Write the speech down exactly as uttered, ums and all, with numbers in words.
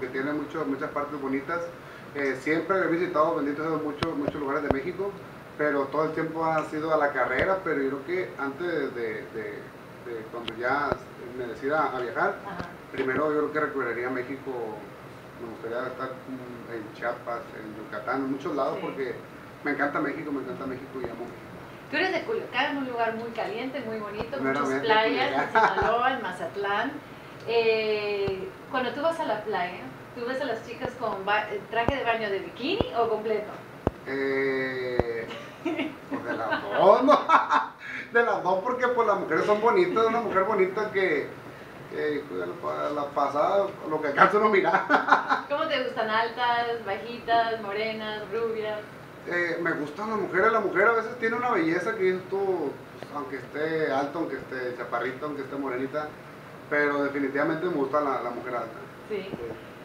tiene mucho, muchas partes bonitas. Eh, siempre he visitado, bendito sea, muchos, muchos lugares de México, pero todo el tiempo ha sido a la carrera, pero yo creo que antes de, de, de, de cuando ya me decida a viajar, Ajá. primero yo creo que recorrería México. Me gustaría estar en Chiapas, en Yucatán, en muchos lados, sí, porque me encanta México, me encanta México y amo México. Tú eres de Culiacán, un lugar muy caliente, muy bonito, muchas Meramente playas, Culiacán. en Sinaloa, en Mazatlán. Eh, cuando tú vas a la playa, ¿tú ves a las chicas con traje de baño de bikini o completo? Eh, pues de las dos, ¿no? De las dos, porque pues las mujeres son bonitas, una mujer bonita que... Eh, la, la pasada, lo que alcanza uno mirar. ¿Cómo te gustan? ¿Altas, bajitas, morenas, rubias? Eh, me gustan las mujeres. La mujer a veces tiene una belleza que dices tú, pues, aunque esté alto, aunque esté chaparrito, aunque esté morenita, pero definitivamente me gusta la, la mujer alta. Sí. Sí.